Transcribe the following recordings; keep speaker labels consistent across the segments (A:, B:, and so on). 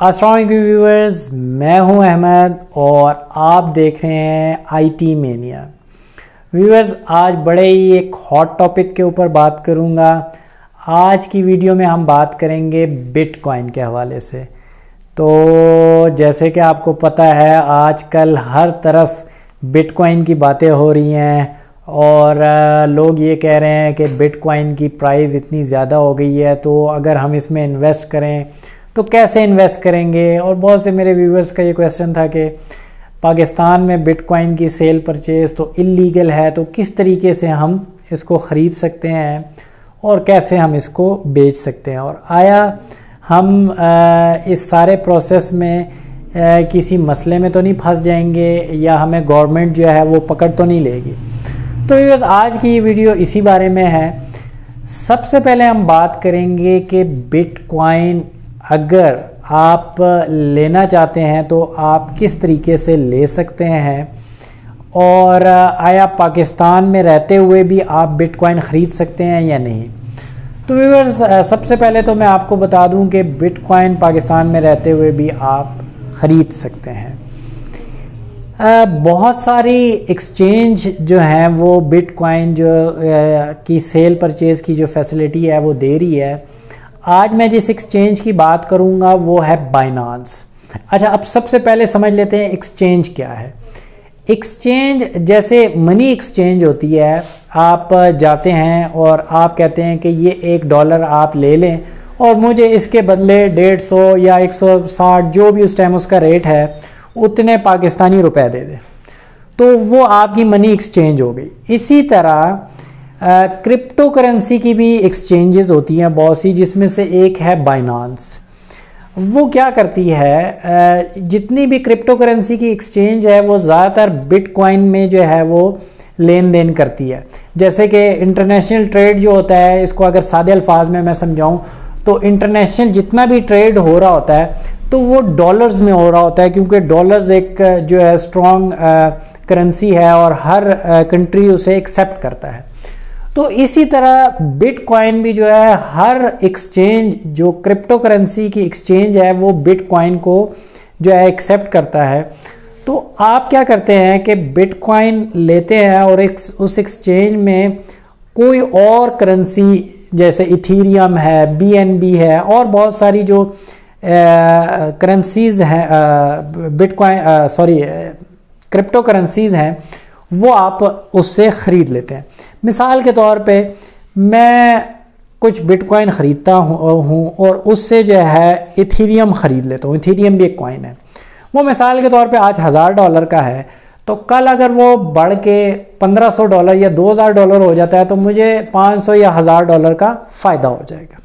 A: अस्सलाम वालेकुम व्यूअर्स, मैं हूं अहमद और आप देख रहे हैं आईटी मेनिया। व्यूअर्स, आज बड़े ही एक हॉट टॉपिक के ऊपर बात करूंगा। आज की वीडियो में हम बात करेंगे बिटकॉइन के हवाले से। तो जैसे कि आपको पता है, आजकल हर तरफ बिटकॉइन की बातें हो रही हैं और लोग ये कह रहे हैं कि बिटकॉइन की प्राइस इतनी ज़्यादा हो गई है, तो अगर हम इसमें इन्वेस्ट करें तो कैसे इन्वेस्ट करेंगे। और बहुत से मेरे व्यूवर्स का ये क्वेश्चन था कि पाकिस्तान में बिटकॉइन की सेल परचेज़ तो इल्लीगल है, तो किस तरीके से हम इसको ख़रीद सकते हैं और कैसे हम इसको बेच सकते हैं, और आया हम इस सारे प्रोसेस में किसी मसले में तो नहीं फंस जाएंगे या हमें गवर्नमेंट जो है वो पकड़ तो नहीं लेगी। तो व्यूअर्स, आज की ये वीडियो इसी बारे में है। सबसे पहले हम बात करेंगे कि बिटकॉइन अगर आप लेना चाहते हैं तो आप किस तरीके से ले सकते हैं, और आया पाकिस्तान में रहते हुए भी आप बिटकॉइन ख़रीद सकते हैं या नहीं। तो व्यूअर्स, सबसे पहले तो मैं आपको बता दूं कि बिटकॉइन पाकिस्तान में रहते हुए भी आप ख़रीद सकते हैं। बहुत सारी एक्सचेंज जो हैं वो बिटकॉइन जो की सेल परचेज़ की जो फैसिलिटी है वो दे रही है। आज मैं जिस एक्सचेंज की बात करूंगा वो है बाइनांस। अच्छा, अब सबसे पहले समझ लेते हैं एक्सचेंज क्या है। एक्सचेंज जैसे मनी एक्सचेंज होती है, आप जाते हैं और आप कहते हैं कि ये $1 आप ले लें और मुझे इसके बदले 150 या 160 जो भी उस टाइम उसका रेट है उतने पाकिस्तानी रुपए दे दें, तो वो आपकी मनी एक्सचेंज हो गई। इसी तरह क्रिप्टो करेंसी की भी एक्सचेंजेस होती हैं बहुत सी, जिसमें से एक है बाइनांस। वो क्या करती है, जितनी भी क्रिप्टो करेंसी की एक्सचेंज है वो ज़्यादातर बिटकॉइन में जो है वो लेन देन करती है। जैसे कि इंटरनेशनल ट्रेड जो होता है, इसको अगर सादे अल्फाज में मैं समझाऊं तो इंटरनेशनल जितना भी ट्रेड हो रहा होता है तो वो डॉलर्स में हो रहा होता है, क्योंकि डॉलर्स एक जो है स्ट्रॉन्ग करेंसी है और हर कंट्री उसे एक्सेप्ट करता है। तो इसी तरह बिटकॉइन भी जो है, हर एक्सचेंज जो क्रिप्टो करेंसी की एक्सचेंज है वो बिटकॉइन को जो है एक्सेप्ट करता है। तो आप क्या करते हैं कि बिटकॉइन लेते हैं और उस एक्सचेंज में कोई और करेंसी जैसे इथीरियम है, BNB है और बहुत सारी जो करेंसीज हैं, क्रिप्टो करेंसीज हैं, वो आप उससे ख़रीद लेते हैं। मिसाल के तौर पे मैं कुछ बिटकॉइन ख़रीदता हूँ और उससे जो है इथीरियम ख़रीद लेता हूँ। इथीरियम भी एक कॉइन है। वो मिसाल के तौर पे आज $1000 का है, तो कल अगर वो बढ़ के $1500 या $2000 हो जाता है तो मुझे $500 या $1000 का फ़ायदा हो जाएगा।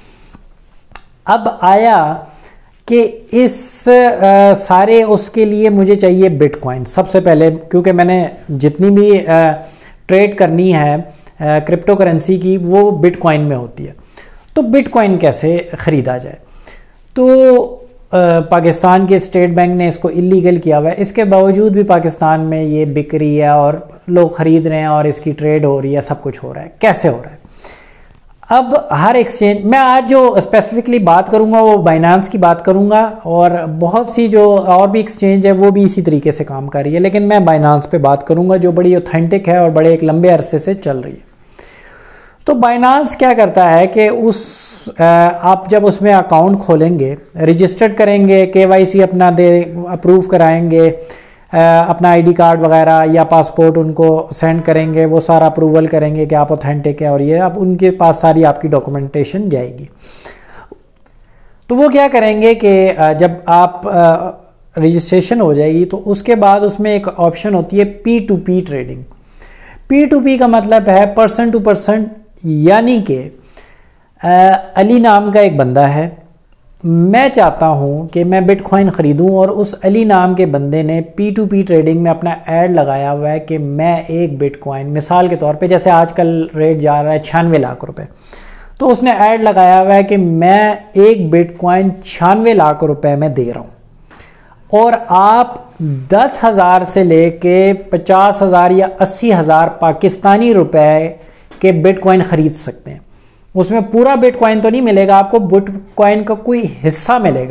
A: अब आया कि इस सारे उसके लिए मुझे चाहिए बिटकॉइन सबसे पहले, क्योंकि मैंने जितनी भी ट्रेड करनी है क्रिप्टो करेंसी की वो बिटकॉइन में होती है। तो बिटकॉइन कैसे ख़रीदा जाए? तो पाकिस्तान के स्टेट बैंक ने इसको इलीगल किया हुआ है। इसके बावजूद भी पाकिस्तान में ये बिक रही है और लोग ख़रीद रहे हैं और इसकी ट्रेड हो रही है, सब कुछ हो रहा है। कैसे हो रहा है? अब हर एक्सचेंज, मैं आज जो स्पेसिफिकली बात करूंगा वो बाइनांस की बात करूंगा, और बहुत सी जो और भी एक्सचेंज है वो भी इसी तरीके से काम कर रही है, लेकिन मैं बाइनांस पे बात करूंगा जो बड़ी ऑथेंटिक है और बड़े एक लंबे अरसे से चल रही है। तो बाइनांस क्या करता है कि आप जब उसमें अकाउंट खोलेंगे, रजिस्टर्ड करेंगे, KYC अपना अप्रूव कराएंगे, अपना ID कार्ड वगैरह या पासपोर्ट उनको सेंड करेंगे, वो सारा अप्रूवल करेंगे कि आप ऑथेंटिक है और ये अब उनके पास सारी आपकी डॉक्यूमेंटेशन जाएगी। तो वो क्या करेंगे कि जब आप रजिस्ट्रेशन हो जाएगी तो उसके बाद उसमें एक ऑप्शन होती है P2P ट्रेडिंग। P2P का मतलब है पर्सन टू पर्सन, यानी कि अली नाम का एक बंदा है, मैं चाहता हूं कि मैं बिटकॉइन ख़रीदूं और उस अली नाम के बंदे ने P2P ट्रेडिंग में अपना ऐड लगाया हुआ है कि मैं एक बिटकॉइन, मिसाल के तौर पे जैसे आजकल रेट जा रहा है 96 लाख रुपए, तो उसने ऐड लगाया हुआ है कि मैं एक बिटकॉइन 96 लाख रुपए में दे रहा हूं और आप 10,000 से लेके 50,000 या 80,000 पाकिस्तानी रुपए के बिटकॉइन ख़रीद सकते हैं। उसमें पूरा बिटकॉइन तो नहीं मिलेगा आपको, बिटकॉइन का कोई हिस्सा मिलेगा,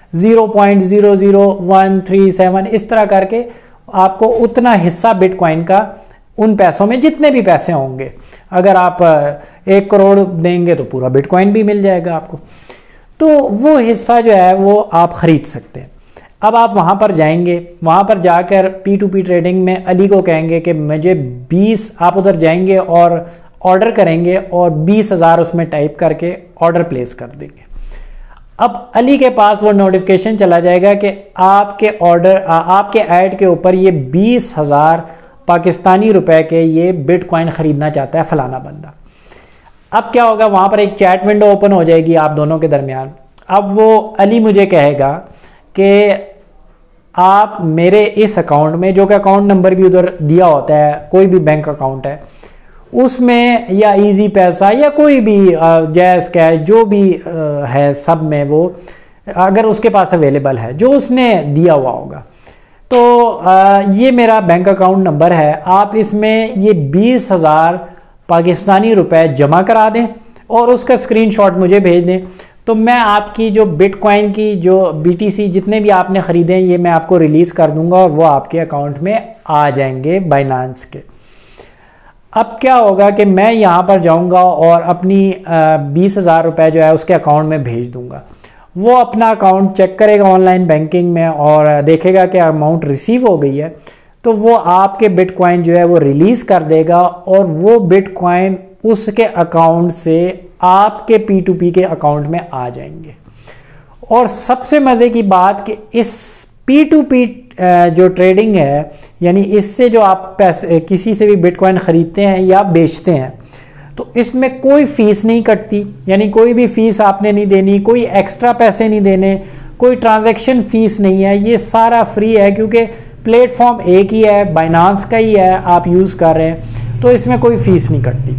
A: 0.00137 इस तरह करके आपको उतना हिस्सा बिटकॉइन का उन पैसों में जितने भी पैसे होंगे, अगर आप 1 करोड़ देंगे तो पूरा बिटकॉइन भी मिल जाएगा आपको, तो वो हिस्सा जो है वो आप ख़रीद सकते हैं। अब आप वहाँ पर जाएंगे, वहाँ पर जाकर P2P ट्रेडिंग में अली को कहेंगे कि मुझे 20, आप उधर जाएंगे और ऑर्डर करेंगे और 20,000 उसमें टाइप करके ऑर्डर प्लेस कर देंगे। अब अली के पास वो नोटिफिकेशन चला जाएगा कि आपके ऑर्डर, आपके ऐड के ऊपर ये 20,000 पाकिस्तानी रुपए के ये बिटकॉइन ख़रीदना चाहता है फलाना बंदा। अब क्या होगा, वहाँ पर एक चैट विंडो ओपन हो जाएगी आप दोनों के दरमियान। अब वो अली मुझे कहेगा कि आप मेरे इस अकाउंट में, जो कि अकाउंट नंबर भी उधर दिया होता है, कोई भी बैंक अकाउंट है उसमें, या इजी पैसा या कोई भी जैज़ कैश जो भी है, सब में वो अगर उसके पास अवेलेबल है जो उसने दिया हुआ होगा, तो ये मेरा बैंक अकाउंट नंबर है, आप इसमें ये 20,000 पाकिस्तानी रुपए जमा करा दें और उसका स्क्रीनशॉट मुझे भेज दें। तो मैं आपकी जो बिटकॉइन की जो BTC जितने भी आपने ख़रीदे हैं ये मैं आपको रिलीज़ कर दूंगा और वो आपके अकाउंट में आ जाएंगे बाइनांस के। अब क्या होगा कि मैं यहाँ पर जाऊँगा और अपनी 20,000 रुपये जो है उसके अकाउंट में भेज दूँगा। वो अपना अकाउंट चेक करेगा ऑनलाइन बैंकिंग में और देखेगा कि अमाउंट रिसीव हो गई है, तो वो आपके बिटकॉइन जो है वो रिलीज़ कर देगा और वो बिटकॉइन उसके अकाउंट से आपके P2P के अकाउंट में आ जाएंगे। और सबसे मज़े की बात कि इस P2P जो ट्रेडिंग है, यानी इससे जो आप पैसे किसी से भी बिटकॉइन ख़रीदते हैं या बेचते हैं, तो इसमें कोई फ़ीस नहीं कटती, यानी कोई भी फ़ीस आपने नहीं देनी, कोई एक्स्ट्रा पैसे नहीं देने, कोई ट्रांजैक्शन फ़ीस नहीं है, ये सारा फ्री है क्योंकि प्लेटफॉर्म एक ही है, बाइनांस का ही है, आप यूज़ कर रहे हैं, तो इसमें कोई फ़ीस नहीं कटती।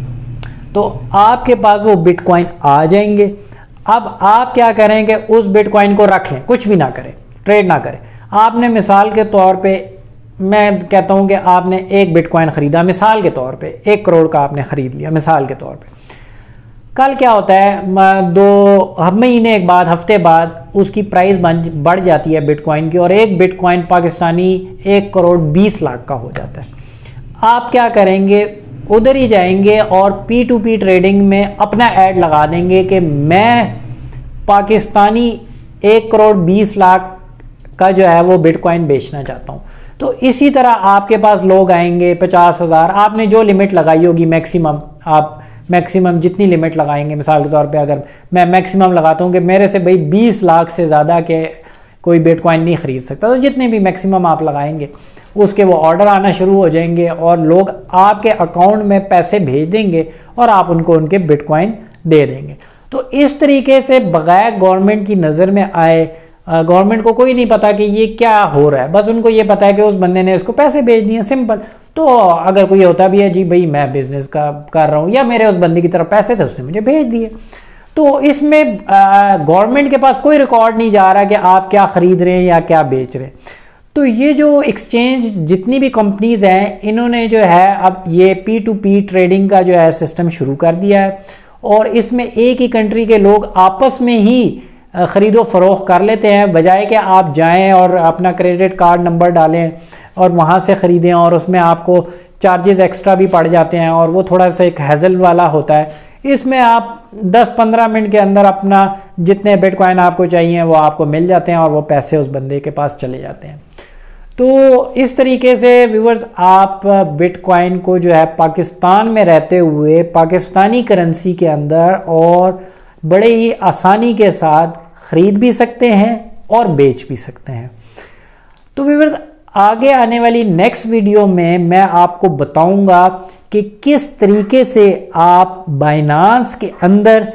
A: तो आपके पास वो बिटकॉइन आ जाएंगे। अब आप क्या करें कि उस बिटकॉइन को रख लें, कुछ भी ना करें, ट्रेड ना करें। आपने मिसाल के तौर पे, मैं कहता हूं कि आपने एक बिटकॉइन ख़रीदा, मिसाल के तौर पे 1 करोड़ का आपने ख़रीद लिया मिसाल के तौर पे। कल क्या होता है, 2 महीने एक बाद, हफ्ते बाद उसकी प्राइस बढ़ जाती है बिटकॉइन की और एक बिटकॉइन पाकिस्तानी 1 करोड़ 20 लाख का हो जाता है। आप क्या करेंगे, उधर ही जाएंगे और P2P ट्रेडिंग में अपना ऐड लगा देंगे कि मैं पाकिस्तानी 1 करोड़ 20 लाख का जो है वो बिटकॉइन बेचना चाहता हूँ। तो इसी तरह आपके पास लोग आएंगे, 50,000 आपने जो लिमिट लगाई होगी मैक्सिमम, आप मैक्सिमम जितनी लिमिट लगाएंगे, मिसाल के तौर पे अगर मैं मैक्सिमम लगाता हूँ कि मेरे से भाई 20 लाख से ज़्यादा के कोई बिटकॉइन नहीं ख़रीद सकता, तो जितने भी मैक्सिमम आप लगाएंगे उसके वो ऑर्डर आना शुरू हो जाएंगे और लोग आपके अकाउंट में पैसे भेज देंगे और आप उनको उनके बिटकॉइन दे देंगे। तो इस तरीके से बगैर गवर्नमेंट की नज़र में आए, गवर्नमेंट को कोई नहीं पता कि ये क्या हो रहा है, बस उनको ये पता है कि उस बंदे ने इसको पैसे भेज दिए, सिंपल। तो अगर कोई होता भी है, जी भाई मैं बिजनेस का कर रहा हूँ या मेरे उस बंदे की तरफ पैसे थे उसने मुझे भेज दिए, तो इसमें गवर्नमेंट के पास कोई रिकॉर्ड नहीं जा रहा कि आप क्या ख़रीद रहे हैं या क्या बेच रहे हैं। तो ये जो एक्सचेंज जितनी भी कंपनीज हैं, इन्होंने जो है अब ये P2P ट्रेडिंग का जो है सिस्टम शुरू कर दिया है और इसमें एक ही कंट्री के लोग आपस में ही ख़रीदो फरोख्त कर लेते हैं, बजाय कि आप जाएं और अपना क्रेडिट कार्ड नंबर डालें और वहाँ से ख़रीदें और उसमें आपको चार्जेस एक्स्ट्रा भी पड़ जाते हैं और वो थोड़ा सा एक हैज़ल वाला होता है। इसमें आप 10-15 मिनट के अंदर अपना जितने बिटकॉइन आपको चाहिए वो आपको मिल जाते हैं और वो पैसे उस बंदे के पास चले जाते हैं। तो इस तरीके से व्यूअर्स आप बिटकॉइन को जो है पाकिस्तान में रहते हुए पाकिस्तानी करेंसी के अंदर और बड़े ही आसानी के साथ ख़रीद भी सकते हैं और बेच भी सकते हैं। तो व्यूअर्स आगे आने वाली नेक्स्ट वीडियो में मैं आपको बताऊंगा कि किस तरीके से आप बाइनांस के अंदर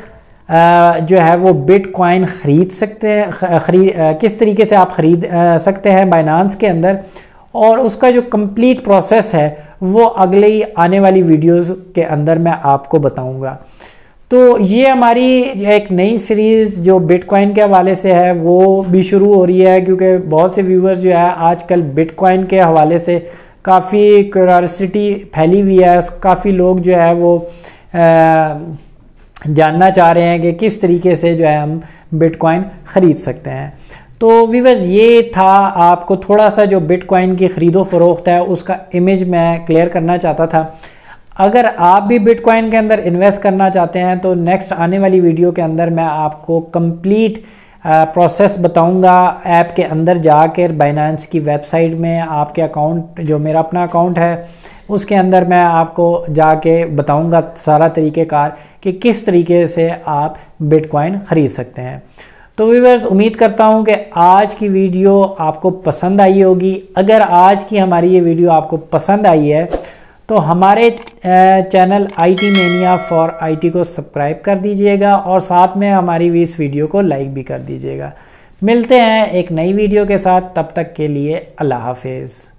A: जो है वो बिटकॉइन ख़रीद सकते हैं, किस तरीके से आप ख़रीद सकते हैं बाइनांस के अंदर, और उसका जो कंप्लीट प्रोसेस है वो अगले ही आने वाली वीडियोस के अंदर मैं आपको बताऊंगा। तो ये हमारी एक नई सीरीज़ जो बिटकॉइन के हवाले से है वो भी शुरू हो रही है, क्योंकि बहुत से व्यूअर्स जो है आजकल बिटकॉइन के हवाले से काफ़ी क्यूरियोसिटी फैली हुई है, काफ़ी लोग जो है वो जानना चाह रहे हैं कि किस तरीके से जो है हम बिटकॉइन ख़रीद सकते हैं। तो व्यूअर्स, ये था आपको थोड़ा सा जो बिटकॉइन की ख़रीदो फ़रोख्त है उसका इमेज मैं क्लियर करना चाहता था। अगर आप भी बिटकॉइन के अंदर इन्वेस्ट करना चाहते हैं तो नेक्स्ट आने वाली वीडियो के अंदर मैं आपको कंप्लीट प्रोसेस बताऊंगा। ऐप के अंदर जाकर बाइनेंस की वेबसाइट में आपके अकाउंट, जो मेरा अपना अकाउंट है उसके अंदर मैं आपको जाके बताऊंगा सारा तरीक़ेकार कि किस तरीके से आप बिटकॉइन ख़रीद सकते हैं। तो व्यूअर्स, उम्मीद करता हूं कि आज की वीडियो आपको पसंद आई होगी। अगर आज की हमारी ये वीडियो आपको पसंद आई है तो हमारे channel IT Mania for IT को सब्सक्राइब कर दीजिएगा और साथ में हमारी इस वीडियो को लाइक भी कर दीजिएगा। मिलते हैं एक नई वीडियो के साथ, तब तक के लिए अल्लाह हाफिज़।